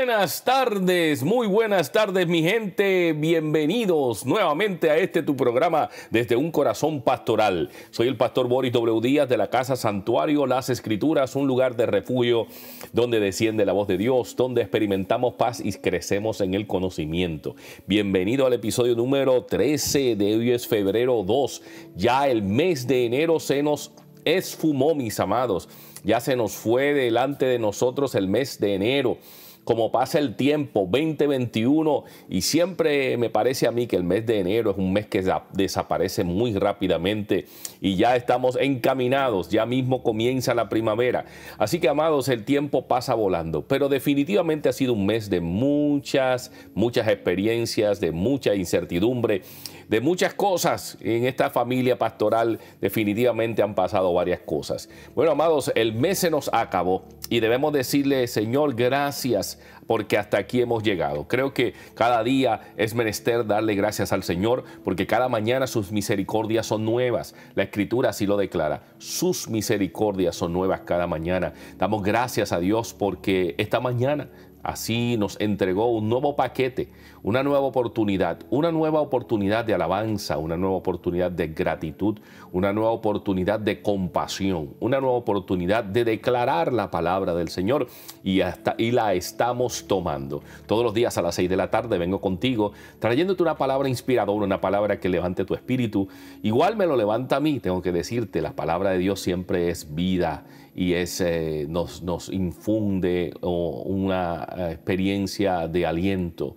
muy buenas tardes mi gente, bienvenidos nuevamente a tu programa Desde un Corazón Pastoral. Soy el pastor Boris W. Díaz de la Casa Santuario Las Escrituras, un lugar de refugio donde desciende la voz de Dios, donde experimentamos paz y crecemos en el conocimiento. Bienvenido al episodio número 13 de hoy es febrero 2, ya el mes de enero se nos esfumó, mis amados. Ya se nos fue delante de nosotros el mes de enero. Como pasa el tiempo, 2021, y siempre me parece a mí que el mes de enero es un mes que desaparece muy rápidamente y ya estamos encaminados, ya mismo comienza la primavera. Así que, amados, el tiempo pasa volando, pero definitivamente ha sido un mes de muchas experiencias, de mucha incertidumbre, de muchas cosas. En esta familia pastoral definitivamente han pasado varias cosas. Bueno, amados, el mes se nos acabó y debemos decirle, Señor, gracias porque hasta aquí hemos llegado. Creo que cada día es menester darle gracias al Señor porque cada mañana sus misericordias son nuevas. La Escritura así lo declara. Sus misericordias son nuevas cada mañana. Damos gracias a Dios porque esta mañana así nos entregó un nuevo paquete, una nueva oportunidad de alabanza, una nueva oportunidad de gratitud, una nueva oportunidad de compasión, una nueva oportunidad de declarar la palabra del Señor y la estamos tomando. Todos los días a las 6 de la tarde vengo contigo trayéndote una palabra inspiradora, una palabra que levante tu espíritu. Igual me lo levanta a mí, tengo que decirte, la palabra de Dios siempre es vida y nos infunde una experiencia de aliento,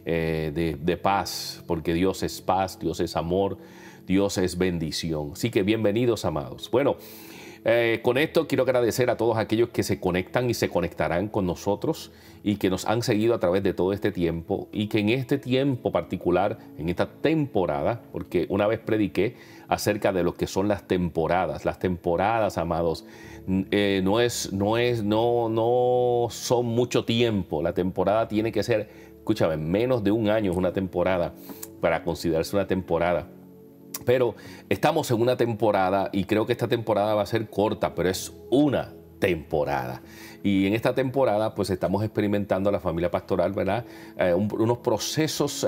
de paz, porque Dios es paz, Dios es amor, Dios es bendición. Así que bienvenidos, amados. Bueno, con esto quiero agradecer a todos aquellos que se conectan y se conectarán con nosotros y que nos han seguido a través de todo este tiempo y que en este tiempo particular, en esta temporada, porque una vez prediqué acerca de lo que son las temporadas. Las temporadas, amados, no son mucho tiempo. La temporada tiene que ser, escúchame, menos de un año es una temporada para considerarse una temporada. Pero estamos en una temporada y creo que esta temporada va a ser corta, pero es una temporada. Y en esta temporada pues estamos experimentando a la familia pastoral, ¿verdad? Unos procesos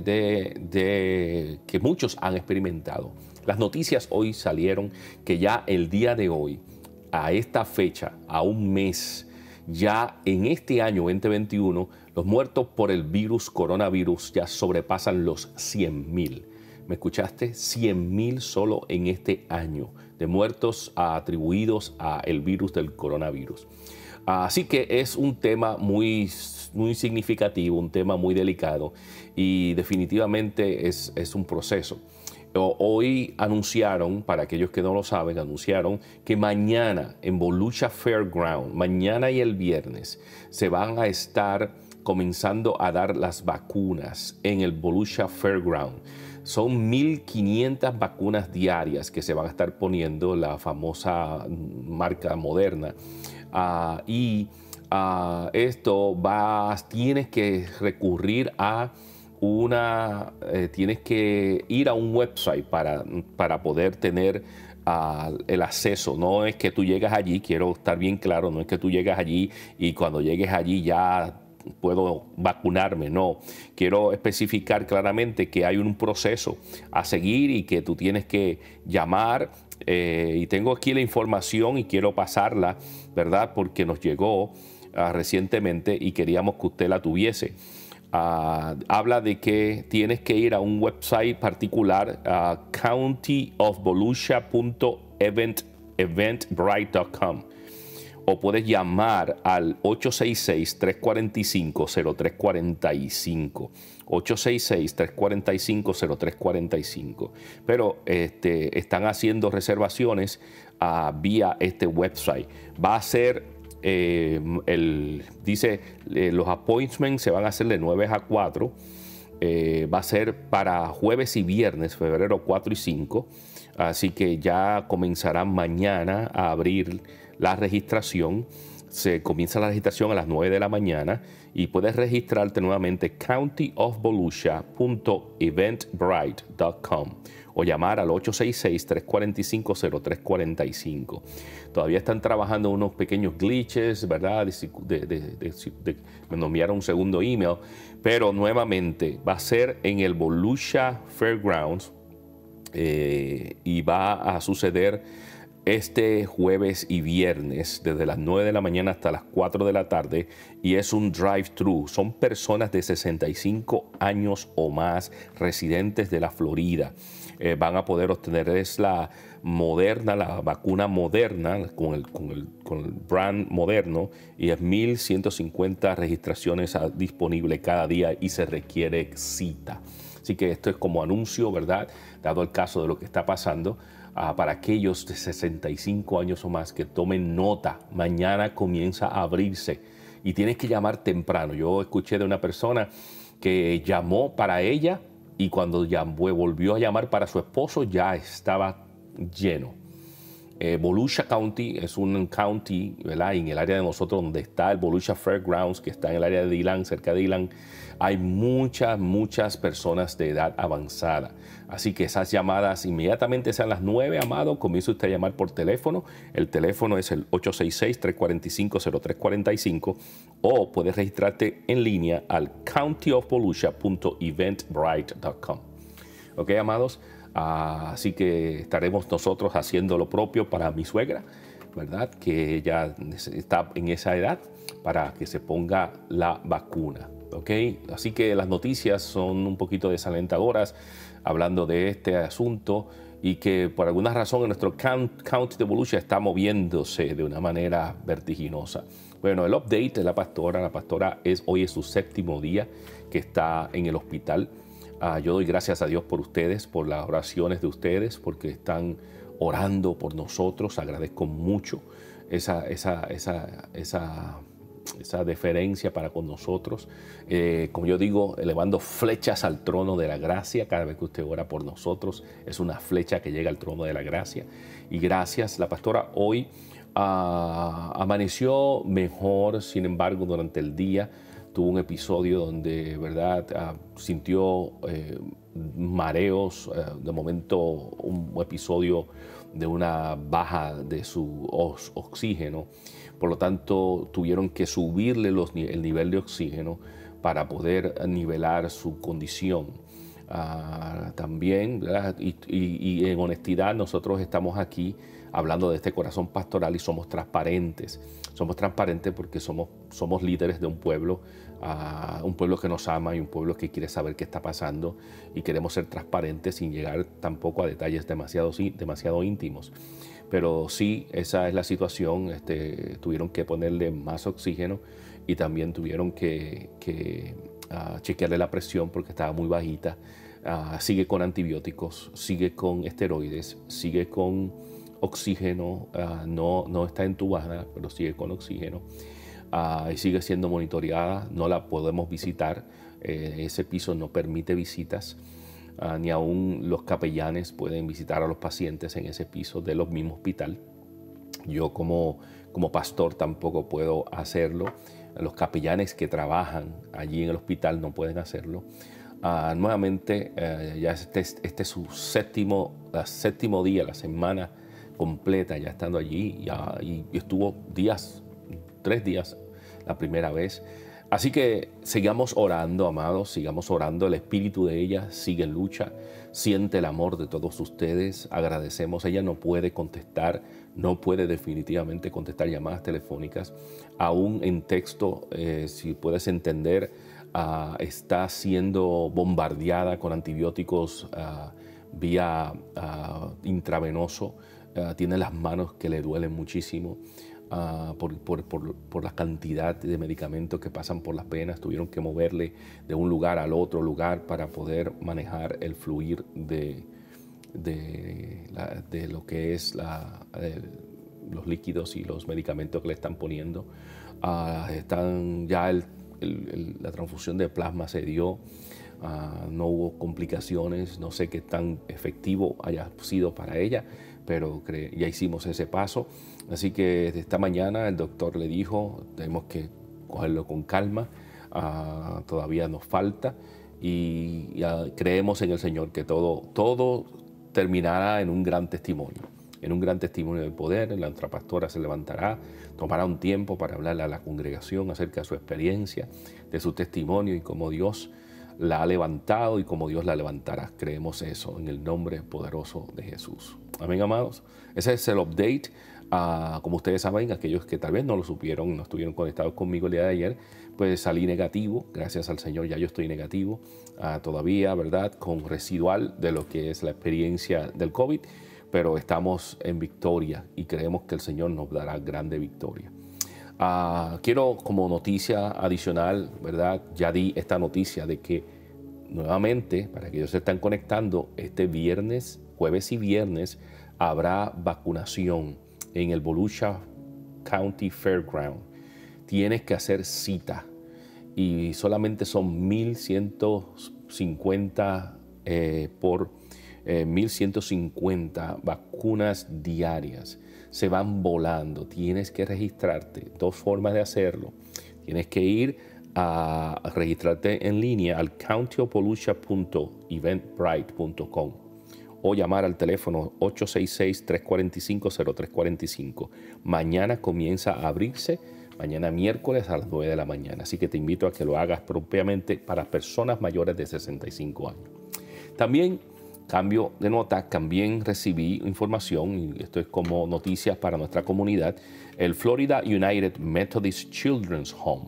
que muchos han experimentado. Las noticias hoy salieron que ya el día de hoy, a esta fecha, a un mes, ya en este año 2021, los muertos por el coronavirus ya sobrepasan los 100,000. ¿Me escuchaste? 100,000 solo en este año de muertos atribuidos al virus del coronavirus. Así que es un tema muy significativo, un tema muy delicado y definitivamente es un proceso. Hoy anunciaron, para aquellos que no lo saben, anunciaron que mañana en Volusia Fairground, mañana y el viernes, se van a estar comenzando a dar las vacunas en el Volusia Fairground. Son 1,500 vacunas diarias que se van a estar poniendo, la famosa marca Moderna. Tienes que recurrir a tienes que ir a un website para poder tener el acceso. No es que tú llegas allí, quiero estar bien claro, no es que tú llegas allí y cuando llegues allí ya puedo vacunarme, no. Quiero especificar claramente que hay un proceso a seguir y que tú tienes que llamar y tengo aquí la información y quiero pasarla, ¿verdad? Porque nos llegó recientemente y queríamos que usted la tuviese. Habla de que tienes que ir a un website particular, countyofvolusia.eventbrite.com, o puedes llamar al 866-345-0345. 866-345-0345. Pero están haciendo reservaciones vía este website. Va a ser los appointments se van a hacer de 9 a 4. Va a ser para jueves y viernes, febrero 4 y 5. Así que ya comenzarán mañana a abrir la registración. Se comienza la registración a las 9 de la mañana y puedes registrarte nuevamente countyofvolusia.eventbrite.com o llamar al 866-345-0345. Todavía están trabajando unos pequeños glitches, ¿verdad? Me enviaron un segundo email, pero nuevamente va a ser en el Volusia Fairgrounds y va a suceder este jueves y viernes desde las 9 de la mañana hasta las 4 de la tarde, y es un drive-thru. Son personas de 65 años o más residentes de la Florida. Van a poder obtener la Moderna, la vacuna Moderna con el brand Moderno, y es 1.150 registraciones disponibles cada día y se requiere cita. Así que esto es como anuncio, ¿verdad? Dado el caso de lo que está pasando, para aquellos de 65 años o más que tomen nota. Mañana comienza a abrirse y tienes que llamar temprano. Yo escuché de una persona que llamó para ella y cuando volvió a llamar para su esposo ya estaba lleno. Volusia County es un county, ¿verdad? Y en el área de nosotros donde está el Volusia Fairgrounds, que está en el área de Dillon, cerca de Dillon, hay muchas personas de edad avanzada. Así que esas llamadas inmediatamente sean las 9, amado, comienza usted a llamar por teléfono. El teléfono es el 866-345-0345, o puedes registrarte en línea al countyofvolusia.eventbrite.com. ¿Ok, amados? Así que estaremos nosotros haciendo lo propio para mi suegra, ¿verdad? Que ella está en esa edad para que se ponga la vacuna, ¿ok? Así que las noticias son un poquito desalentadoras hablando de este asunto, y que por alguna razón en nuestro county de Volusia está moviéndose de una manera vertiginosa. Bueno, el update de la pastora hoy es su 7º día que está en el hospital. Yo doy gracias a Dios por ustedes, por las oraciones de ustedes, porque están orando por nosotros. Agradezco mucho esa deferencia para con nosotros. Como yo digo, elevando flechas al trono de la gracia. Cada vez que usted ora por nosotros, es una flecha que llega al trono de la gracia. Y gracias, la pastora hoy amaneció mejor. Sin embargo, durante el día tuvo un episodio donde, ¿verdad?, sintió mareos, de momento un episodio de una baja de su oxígeno. Por lo tanto, tuvieron que subirle el nivel de oxígeno para poder nivelar su condición. También, ¿verdad? Y en honestidad, nosotros estamos aquí hablando de este corazón pastoral y somos transparentes. Somos transparentes porque somos líderes de un pueblo que nos ama y un pueblo que quiere saber qué está pasando, y queremos ser transparentes sin llegar tampoco a detalles demasiado íntimos. Pero sí, esa es la situación. Tuvieron que ponerle más oxígeno y también tuvieron que chequearle la presión porque estaba muy bajita. Sigue con antibióticos, sigue con esteroides, sigue con oxígeno, no está entubada, pero sigue con oxígeno, y sigue siendo monitoreada. No la podemos visitar, ese piso no permite visitas, ni aún los capellanes pueden visitar a los pacientes en ese piso de los mismos hospital. Yo como pastor tampoco puedo hacerlo. Los capellanes que trabajan allí en el hospital no pueden hacerlo. Nuevamente, ya este es su séptimo día, la semana completa ya estando allí, y estuvo 3 días la primera vez. Así que sigamos orando, amados, sigamos orando. El espíritu de ella sigue en lucha, siente el amor de todos ustedes. Agradecemos. Ella no puede contestar, no puede definitivamente contestar llamadas telefónicas, aún en texto, si puedes entender. Está siendo bombardeada con antibióticos vía intravenoso. Tiene las manos que le duelen muchísimo por la cantidad de medicamentos que pasan por las venas. Tuvieron que moverle de un lugar al otro lugar para poder manejar el fluir de lo que es los líquidos y los medicamentos que le están poniendo. La transfusión de plasma se dio. No hubo complicaciones. No sé qué tan efectivo haya sido para ella, pero ya hicimos ese paso. Así que esta mañana el doctor le dijo, tenemos que cogerlo con calma, todavía nos falta, y creemos en el Señor que todo terminará en un gran testimonio. En un gran testimonio de poder. La nuestra pastora se levantará, tomará un tiempo para hablarle a la congregación acerca de su experiencia, de su testimonio y cómo Dios la ha levantado y cómo Dios la levantará. Creemos eso en el nombre poderoso de Jesús. Amén, amados. Ese es el update. Como ustedes saben, aquellos que tal vez no lo supieron, no estuvieron conectados conmigo el día de ayer, pues salí negativo. Gracias al Señor ya yo estoy negativo todavía, ¿verdad? Con residual de lo que es la experiencia del COVID, pero estamos en victoria y creemos que el Señor nos dará grande victoria. Quiero como noticia adicional, ¿verdad? Ya di esta noticia de que nuevamente, para que ellos se están conectando, este viernes, jueves y viernes, habrá vacunación en el Volusia County Fairground. Tienes que hacer cita y solamente son 1,150 por 1,150 vacunas diarias. Se van volando. Tienes que registrarte. 2 formas de hacerlo. Tienes que ir a registrarte en línea al countyofvolusia.eventbrite.com o llamar al teléfono 866-345-0345. Mañana comienza a abrirse, mañana miércoles a las 9 de la mañana. Así que te invito a que lo hagas propiamente para personas mayores de 65 años. También, cambio de nota, también recibí información, y esto es como noticias para nuestra comunidad, el Florida United Methodist Children's Home.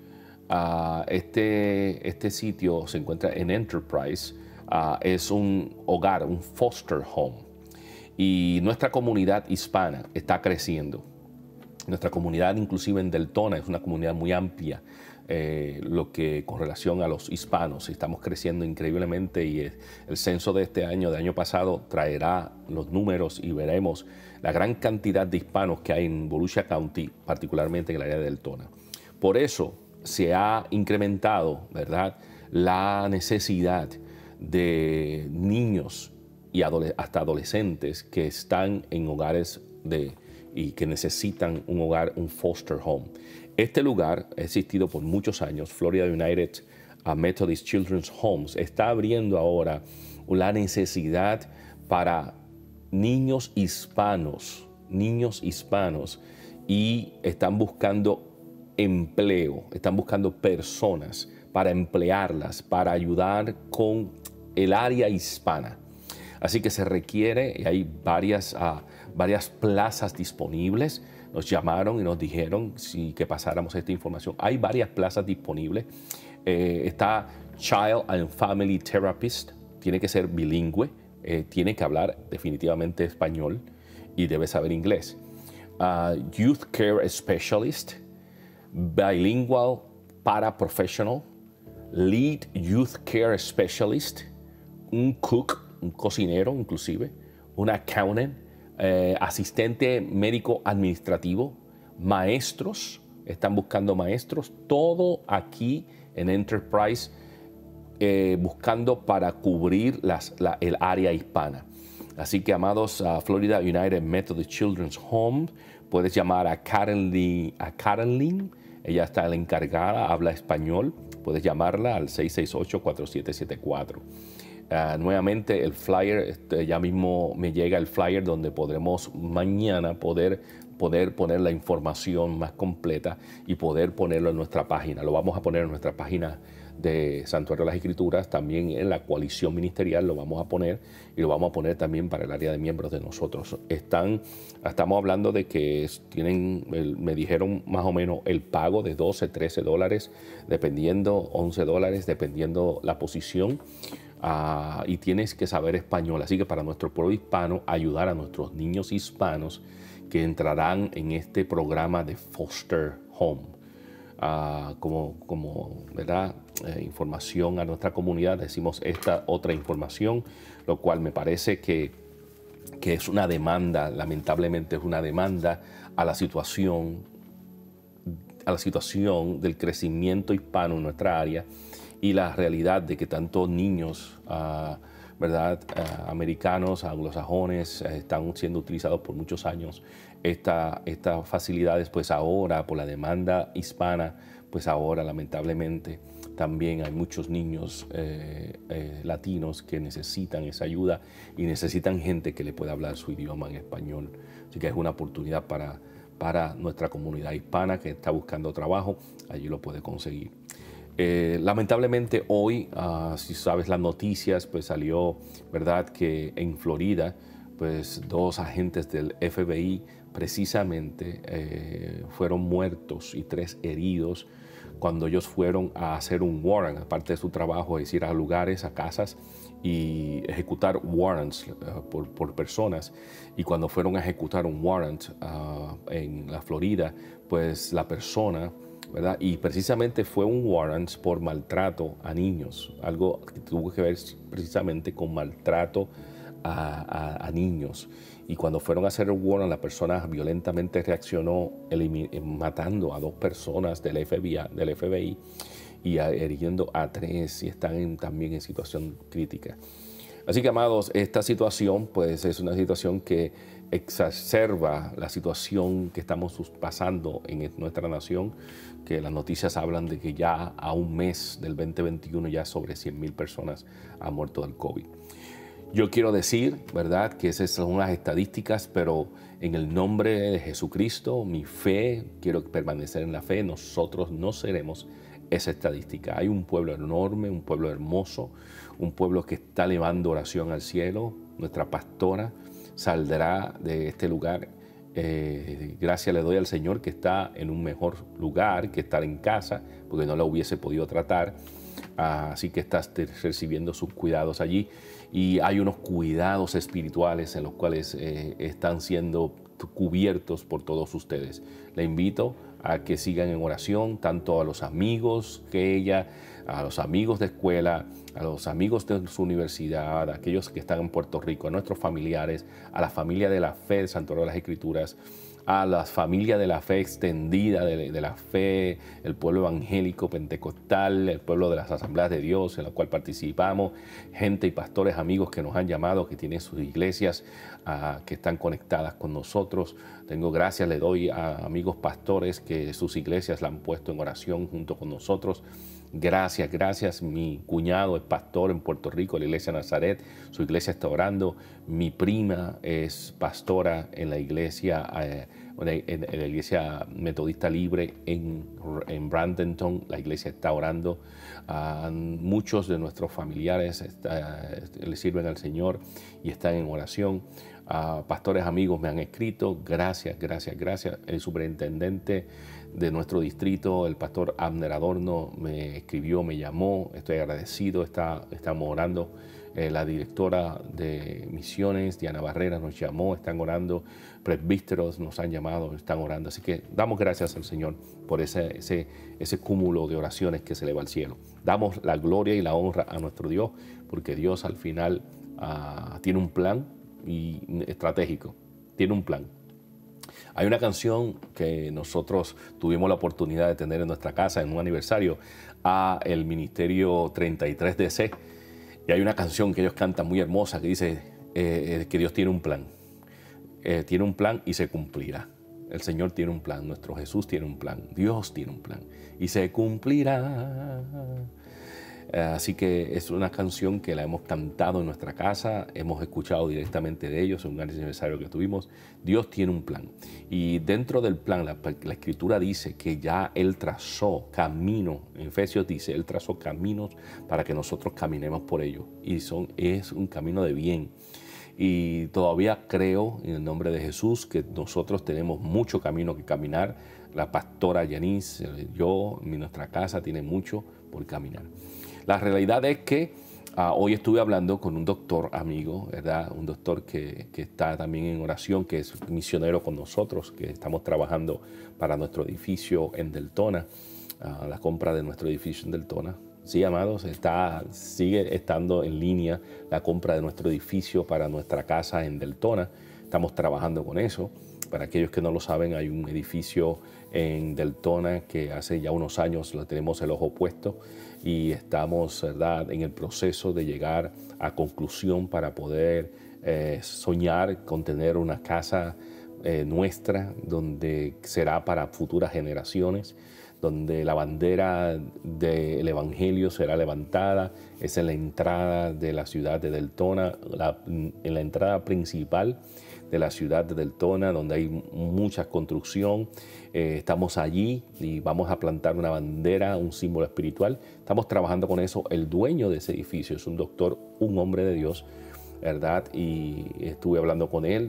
Este sitio se encuentra en Enterprise. Es un hogar, un foster home. Y nuestra comunidad hispana está creciendo. Nuestra comunidad, inclusive en Deltona, es una comunidad muy amplia, lo que con relación a los hispanos. Estamos creciendo increíblemente y el censo de este año, del año pasado, traerá los números y veremos la gran cantidad de hispanos que hay en Volusia County, particularmente en el área de Deltona. Por eso se ha incrementado, ¿verdad?, la necesidad de niños y hasta adolescentes que están en hogares y que necesitan un hogar, un foster home. Este lugar ha existido por muchos años. Florida United Methodist Children's Homes está abriendo ahora la necesidad para niños hispanos y están buscando empleo, están buscando personas para emplearlas, para ayudar con el área hispana. Así que se requiere, y hay varias plazas disponibles. Nos llamaron y nos dijeron que pasáramos esta información. Hay varias plazas disponibles. Está Child and Family Therapist, tiene que ser bilingüe, tiene que hablar definitivamente español y debe saber inglés. Youth Care Specialist, Bilingual Paraprofessional, Lead Youth Care Specialist, un cook, un cocinero inclusive, un accountant, asistente médico administrativo, maestros, están buscando maestros, todo aquí en Enterprise, buscando para cubrir el área hispana. Así que, amados, Florida United Methodist Children's Home, puedes llamar a Karen, ella está la encargada, habla español, puedes llamarla al 668-4774. Nuevamente el flyer, ya mismo me llega el flyer donde podremos mañana poder poner la información más completa y poder ponerlo en nuestra página. Lo vamos a poner en nuestra página de Santuario de las Escrituras, también en la coalición ministerial lo vamos a poner y lo vamos a poner también para el área de miembros de nosotros. Estamos hablando de que me dijeron más o menos el pago de $12, $13, dependiendo, $11, dependiendo la posición. Y tienes que saber español. Así que para nuestro pueblo hispano, ayudar a nuestros niños hispanos que entrarán en este programa de Foster Home. ¿Verdad? Información a nuestra comunidad, decimos esta otra información, lo cual me parece que es una demanda, lamentablemente es una demanda a la situación del crecimiento hispano en nuestra área y la realidad de que tantos niños ¿verdad? Americanos, anglosajones, están siendo utilizados por muchos años. Estas facilidades, pues ahora, por la demanda hispana, pues ahora lamentablemente también hay muchos niños latinos que necesitan esa ayuda y necesitan gente que le pueda hablar su idioma en español. Así que es una oportunidad para nuestra comunidad hispana que está buscando trabajo, allí lo puede conseguir. Lamentablemente hoy, si sabes las noticias, pues salió, ¿verdad?, que en Florida, pues 2 agentes del FBI precisamente fueron muertos y 3 heridos cuando ellos fueron a hacer un warrant. Aparte de su trabajo es ir a lugares, a casas y ejecutar warrants por personas. Y cuando fueron a ejecutar un warrant en la Florida, pues la persona, ¿verdad? Y precisamente fue un warrant por maltrato a niños, algo que tuvo que ver precisamente con maltrato a niños. Y cuando fueron a hacer el warrant, la persona violentamente reaccionó matando a 2 personas del FBI y hiriendo a 3 y están también en situación crítica. Así que, amados, esta situación pues es una situación que exacerba la situación que estamos pasando en nuestra nación, que las noticias hablan de que ya a un mes del 2021 ya sobre 100,000 personas han muerto del COVID. Yo quiero decir, ¿verdad?, que esas son las estadísticas, pero en el nombre de Jesucristo, mi fe, quiero permanecer en la fe, nosotros no seremos esa estadística. Hay un pueblo enorme, un pueblo hermoso, un pueblo que está elevando oración al cielo. Nuestra pastora saldrá de este lugar. Gracias le doy al Señor que está en un mejor lugar que estar en casa, porque no la hubiese podido tratar. Así que estás recibiendo sus cuidados allí y hay unos cuidados espirituales en los cuales están siendo cubiertos por todos ustedes. Le invito a que sigan en oración, tanto a los amigos que ella, a los amigos de escuela, a los amigos de su universidad, a aquellos que están en Puerto Rico, a nuestros familiares, a la familia de la fe del Santuario de las Escrituras, a las familias de la fe extendida, de la fe, el pueblo evangélico pentecostal, el pueblo de las asambleas de Dios en la cual participamos, gente y pastores amigos que nos han llamado, que tienen sus iglesias, que están conectadas con nosotros. Tengo gracias, le doy a amigos pastores que sus iglesias la han puesto en oración junto con nosotros. Gracias, gracias. Mi cuñado es pastor en Puerto Rico, la iglesia Nazaret. Su iglesia está orando. Mi prima es pastora en la iglesia, en la iglesia metodista libre en Bradenton. La iglesia está orando. Muchos de nuestros familiares le sirven al Señor y están en oración. Pastores amigos me han escrito. Gracias, gracias, gracias. El superintendente de nuestro distrito, el pastor Abner Adorno, me escribió, me llamó. Estoy agradecido, estamos orando. La directora de misiones, Diana Barrera, nos llamó, están orando. Presbíteros nos han llamado, están orando. Así que damos gracias al Señor por ese cúmulo de oraciones que se eleva al cielo. Damos la gloria y la honra a nuestro Dios, porque Dios al final tiene un plan y estratégico, tiene un plan. Hay una canción que nosotros tuvimos la oportunidad de tener en nuestra casa en un aniversario a el Ministerio 33DC. Y hay una canción que ellos cantan muy hermosa que dice que Dios tiene un plan. Tiene un plan y se cumplirá. El Señor tiene un plan, nuestro Jesús tiene un plan, Dios tiene un plan y se cumplirá. Así que es una canción que la hemos cantado en nuestra casa, hemos escuchado directamente de ellos en un aniversario que tuvimos. Dios tiene un plan y dentro del plan la Escritura dice que ya Él trazó camino, en Efesios dice, Él trazó caminos para que nosotros caminemos por ellos y es un camino de bien. Y todavía creo en el nombre de Jesús que nosotros tenemos mucho camino que caminar. La pastora Yanis, yo, nuestra casa tiene mucho por caminar. La realidad es que hoy estuve hablando con un doctor amigo, ¿verdad? Un doctor que está también en oración, que es misionero con nosotros, que estamos trabajando para nuestro edificio en Deltona, la compra de nuestro edificio en Deltona. Sí, amados, sigue estando en línea la compra de nuestro edificio para nuestra casa en Deltona. Estamos trabajando con eso. Para aquellos que no lo saben, hay un edificio en Deltona que hace ya unos años lo tenemos el ojo puesto y estamos, ¿verdad?, en el proceso de llegar a conclusión para poder soñar con tener una casa nuestra, donde será para futuras generaciones, donde la bandera del Evangelio será levantada. Es en la entrada de la ciudad de Deltona, en la entrada principal de la ciudad de Deltona, donde hay mucha construcción. Estamos allí y vamos a plantar una bandera, un símbolo espiritual. Estamos trabajando con eso. El dueño de ese edificio es un doctor, un hombre de Dios, ¿verdad? Y estuve hablando con él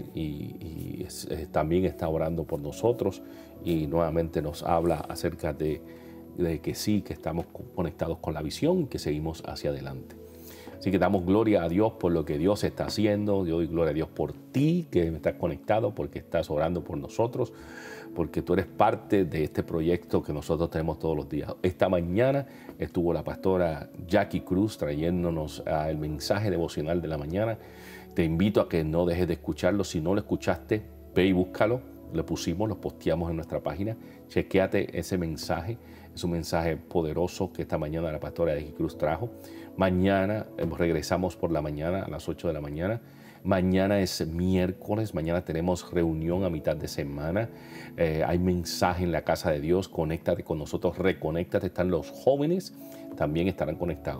y también está orando por nosotros y nuevamente nos habla acerca de que sí, que estamos conectados con la visión y que seguimos hacia adelante. Así que damos gloria a Dios por lo que Dios está haciendo. Yo doy gloria a Dios por ti, que estás conectado, porque estás orando por nosotros, porque tú eres parte de este proyecto que nosotros tenemos todos los días. Esta mañana estuvo la pastora Jackie Cruz trayéndonos el mensaje devocional de la mañana. Te invito a que no dejes de escucharlo. Si no lo escuchaste, ve y búscalo. Lo pusimos, lo posteamos en nuestra página. Chequéate ese mensaje. Es un mensaje poderoso que esta mañana la pastora Jackie Cruz trajo. Mañana regresamos por la mañana a las 8 de la mañana. Mañana es miércoles, mañana tenemos reunión a mitad de semana. Hay mensaje en la casa de Dios. Conéctate con nosotros, reconéctate. Están los jóvenes, también estarán conectados.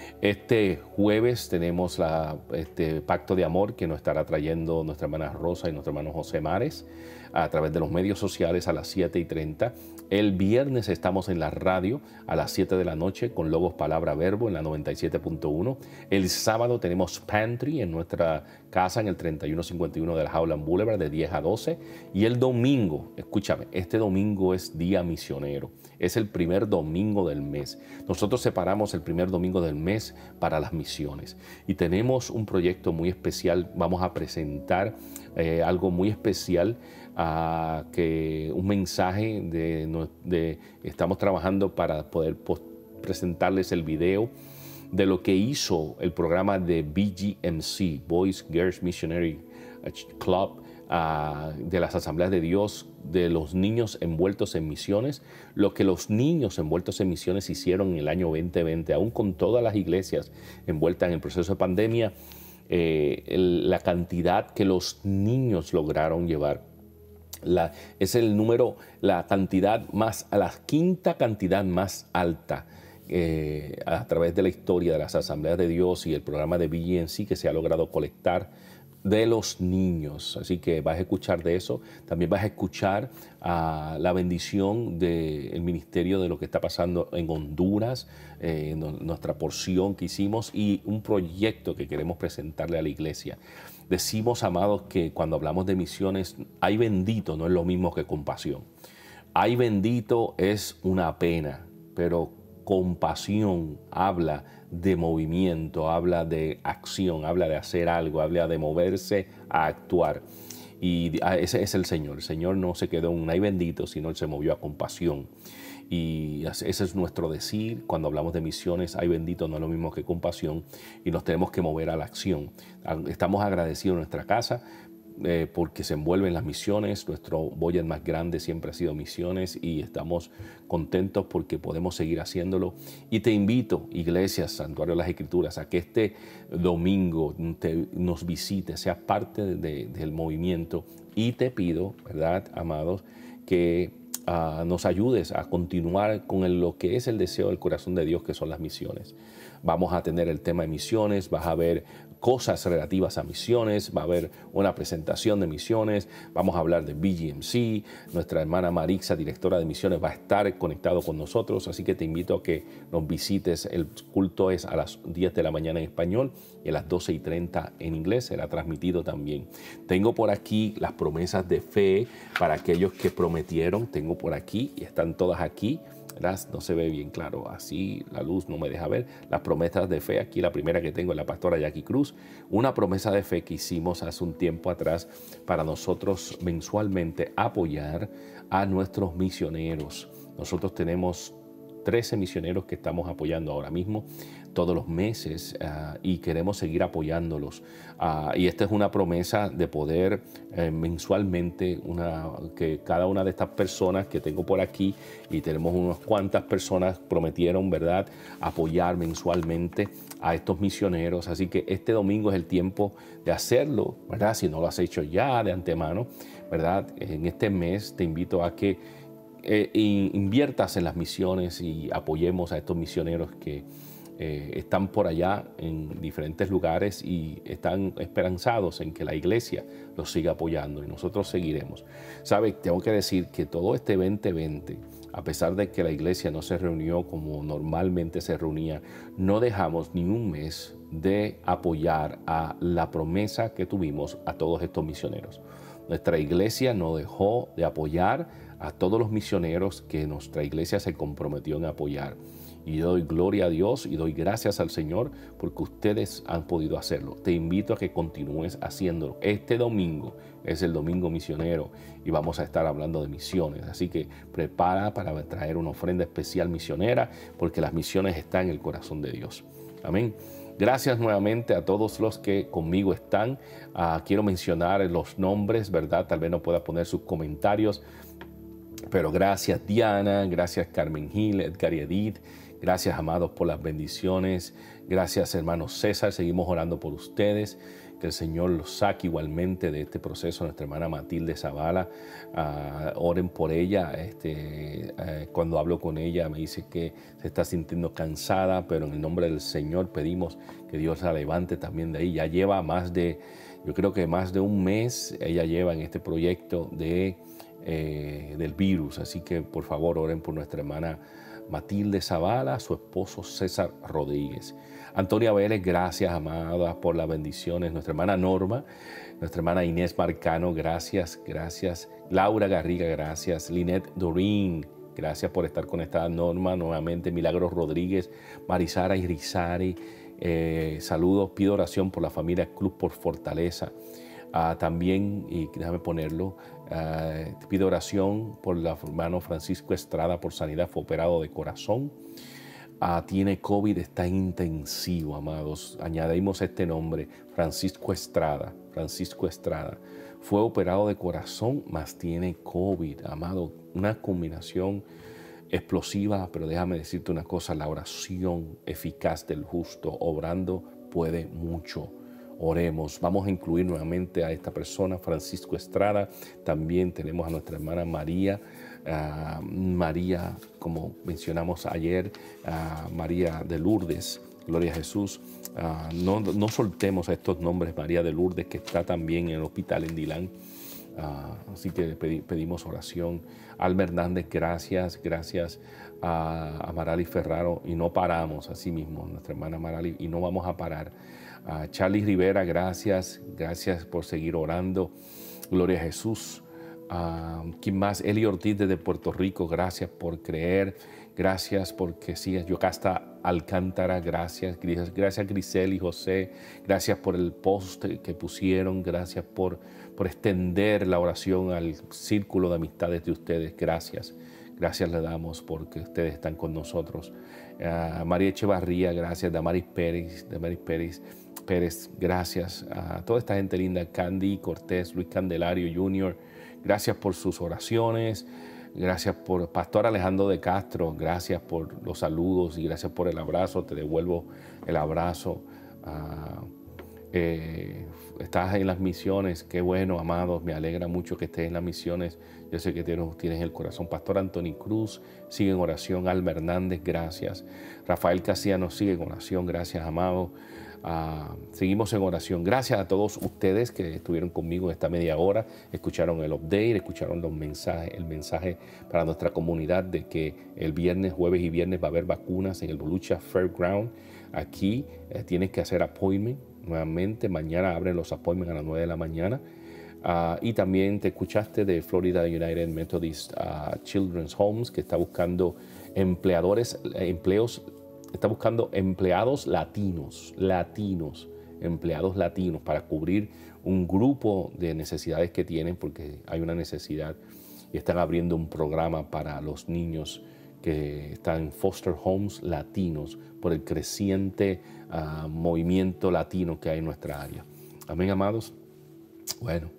Este jueves tenemos este pacto de amor que nos estará trayendo nuestra hermana Rosa y nuestro hermano José Mares a través de los medios sociales a las 7:30. El viernes estamos en la radio a las 7 de la noche con Logos Palabra Verbo en la 97.1. El sábado tenemos Pantry en nuestra casa en el 3151 de la Howland Boulevard de 10 a 12. Y el domingo, escúchame, este domingo es Día Misionero. Es el primer domingo del mes. Nosotros separamos el primer domingo del mes para las misiones. Y tenemos un proyecto muy especial. Vamos a presentar algo muy especial, un mensaje estamos trabajando para poder presentarles el video de lo que hizo el programa de BGMC, Boys Girls Missionary Club, de las Asambleas de Dios, de los niños envueltos en misiones, lo que los niños envueltos en misiones hicieron en el año 2020, aún con todas las iglesias envueltas en el proceso de pandemia, la cantidad que los niños lograron llevar. Es el número, la quinta cantidad más alta a través de la historia de las Asambleas de Dios y el programa de BGMC que se ha logrado colectar de los niños. Así que vas a escuchar de eso. También vas a escuchar la bendición del ministerio de lo que está pasando en Honduras, nuestra porción que hicimos y un proyecto que queremos presentarle a la iglesia. Decimos, amados, que cuando hablamos de misiones, hay bendito no es lo mismo que compasión. Hay bendito es una pena, pero compasión habla de movimiento, habla de acción, habla de hacer algo, habla de moverse a actuar. Y ese es el Señor. El Señor no se quedó en un ay bendito, sino Él se movió a compasión. Y ese es nuestro decir. Cuando hablamos de misiones, ay bendito no es lo mismo que compasión y nos tenemos que mover a la acción. Estamos agradecidos en nuestra casa porque se envuelven las misiones. Nuestro budget más grande siempre ha sido misiones y estamos contentos porque podemos seguir haciéndolo. Y te invito, Iglesia Santuario de las Escrituras, a que este domingo nos visites, seas parte del movimiento y te pido, ¿verdad, amados, que nos ayudes a continuar con lo que es el deseo del corazón de Dios, que son las misiones. Vamos a tener el tema de misiones, vas a ver cosas relativas a misiones, va a haber una presentación de misiones, vamos a hablar de BGMC, nuestra hermana Marixa, directora de misiones, va a estar conectado con nosotros, así que te invito a que nos visites. El culto es a las 10 de la mañana en español y a las 12:30 en inglés, será transmitido también. Tengo por aquí las promesas de fe para aquellos que prometieron, tengo por aquí y están todas aquí. No se ve bien claro, así la luz no me deja ver. Las promesas de fe, aquí la primera que tengo es la pastora Jackie Cruz, una promesa de fe que hicimos hace un tiempo atrás para nosotros mensualmente apoyar a nuestros misioneros. Nosotros tenemos 13 misioneros que estamos apoyando ahora mismo. todos los meses y queremos seguir apoyándolos. Y esta es una promesa de poder mensualmente, que cada una de estas personas que tengo por aquí, y tenemos unas cuantas personas prometieron, ¿verdad?, apoyar mensualmente a estos misioneros. Así que este domingo es el tiempo de hacerlo, ¿verdad? Si no lo has hecho ya de antemano, ¿verdad? En este mes te invito a que inviertas en las misiones y apoyemos a estos misioneros que están por allá en diferentes lugares y están esperanzados en que la iglesia los siga apoyando, y nosotros seguiremos. ¿Sabe? Tengo que decir que todo este 2020, a pesar de que la iglesia no se reunió como normalmente se reunía, no dejamos ni un mes de apoyar a la promesa que tuvimos a todos estos misioneros. Nuestra iglesia no dejó de apoyar a todos los misioneros que nuestra iglesia se comprometió en apoyar. Y doy gloria a Dios y doy gracias al Señor porque ustedes han podido hacerlo. Te invito a que continúes haciéndolo. Este domingo es el domingo misionero y vamos a estar hablando de misiones. Así que prepara para traer una ofrenda especial misionera, porque las misiones están en el corazón de Dios. Amén. Gracias nuevamente a todos los que conmigo están. Quiero mencionar los nombres, ¿verdad? Tal vez no pueda poner sus comentarios, pero gracias Diana, gracias Carmen Gil, Edgar y Edith. Gracias, amados, por las bendiciones. Gracias, hermano César. Seguimos orando por ustedes. Que el Señor los saque igualmente de este proceso. Nuestra hermana Matilde Zavala, oren por ella. Cuando hablo con ella me dice que se está sintiendo cansada, pero en el nombre del Señor pedimos que Dios la levante también de ahí. Ya lleva yo creo que más de un mes ella lleva en este proyecto del virus. Así que por favor oren por nuestra hermana Matilde Zavala, su esposo César Rodríguez. Antonia Vélez, gracias, amada, por las bendiciones. Nuestra hermana Norma, nuestra hermana Inés Marcano, gracias, gracias. Laura Garriga, gracias. Linet Dorín, gracias por estar conectada. Norma, nuevamente. Milagros Rodríguez, Marisara Irizarry, saludos. Pido oración por la familia Club por Fortaleza. También, y déjame ponerlo, pido oración por el hermano Francisco Estrada por sanidad, fue operado de corazón. Tiene COVID, está intensivo, amados. Añadimos este nombre, Francisco Estrada. Francisco Estrada fue operado de corazón, mas tiene COVID, amado. Una combinación explosiva, pero déjame decirte una cosa, la oración eficaz del justo obrando puede mucho. Oremos. Vamos a incluir nuevamente a esta persona, Francisco Estrada. También tenemos a nuestra hermana María. María, como mencionamos ayer, María de Lourdes. Gloria a Jesús. No soltemos a estos nombres. María de Lourdes, que está también en el hospital en Dillán. Así que pedimos oración. Alma Hernández, gracias. Gracias a Marali Ferraro. Y no paramos, así mismo, nuestra hermana Marali. Y no vamos a parar. Charlie Rivera, gracias. Gracias por seguir orando. Gloria a Jesús. ¿Quién más? Eli Ortiz desde Puerto Rico, gracias por creer. Gracias porque sigas. Yocasta Alcántara, gracias. Gracias Grisel y José. Gracias por el post que pusieron. Gracias por extender la oración al círculo de amistades de ustedes. Gracias. Gracias le damos porque ustedes están con nosotros. María Echevarría, gracias. Damaris Pérez, gracias. A toda esta gente linda. Candy Cortés, Luis Candelario Jr., gracias por sus oraciones. Gracias por Pastor Alejandro de Castro. Gracias por los saludos y gracias por el abrazo. Te devuelvo el abrazo. Estás en las misiones. Qué bueno, amados. Me alegra mucho que estés en las misiones. Yo sé que tienes el corazón. Pastor Anthony Cruz sigue en oración. Alma Hernández, gracias. Rafael Casiano sigue en oración. Gracias, amado. Seguimos en oración. Gracias a todos ustedes que estuvieron conmigo esta media hora, escucharon el update, escucharon el mensaje para nuestra comunidad de que el jueves y viernes va a haber vacunas en el Volusia Fairground. Aquí tienes que hacer appointment nuevamente. Mañana abren los appointments a las 9 de la mañana. Y también te escuchaste de Florida United Methodist Children's Homes, que está buscando está buscando empleados latinos para cubrir un grupo de necesidades que tienen, porque hay una necesidad y están abriendo un programa para los niños que están en foster homes latinos por el creciente movimiento latino que hay en nuestra área. Amén, amados. Bueno,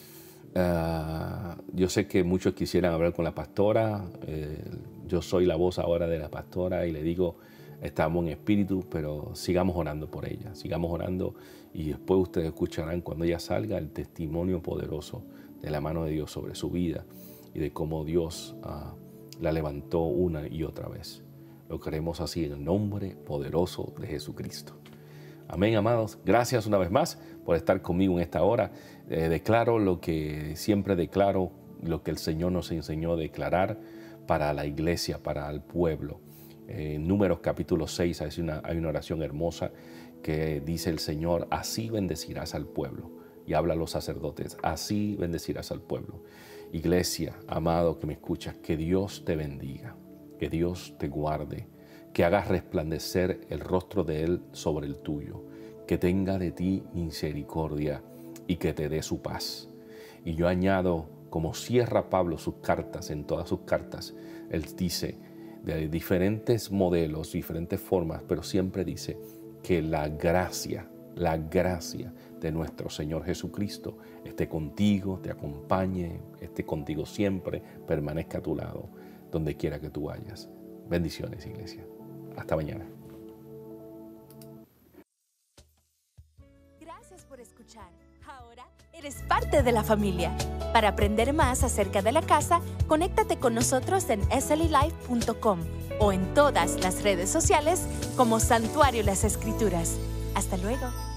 yo sé que muchos quisieran hablar con la pastora. Yo soy la voz ahora de la pastora y le digo, estamos en espíritu, pero sigamos orando por ella, sigamos orando, y después ustedes escucharán cuando ella salga el testimonio poderoso de la mano de Dios sobre su vida y de cómo Dios la levantó una y otra vez. Lo queremos así en el nombre poderoso de Jesucristo. Amén, amados. Gracias una vez más por estar conmigo en esta hora. Declaro lo que siempre declaro, lo que el Señor nos enseñó a declarar para la iglesia, para el pueblo. En Números capítulo 6 hay una oración hermosa que dice el Señor: así bendecirás al pueblo. Y habla a los sacerdotes: así bendecirás al pueblo. Iglesia, amado que me escuchas, que Dios te bendiga, que Dios te guarde, que hagas resplandecer el rostro de Él sobre el tuyo, que tenga de ti misericordia y que te dé su paz. Y yo añado, como cierra Pablo sus cartas, en todas sus cartas, él dice de diferentes modelos, diferentes formas, pero siempre dice que la gracia de nuestro Señor Jesucristo esté contigo, te acompañe, esté contigo siempre, permanezca a tu lado, donde quiera que tú vayas. Bendiciones, iglesia. Hasta mañana. Gracias por escuchar. Ahora eres parte de la familia. Para aprender más acerca de la casa, conéctate con nosotros en sllife.com o en todas las redes sociales como Santuario Las Escrituras. Hasta luego.